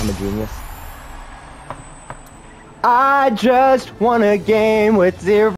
I'm a genius. I just won a game with zero.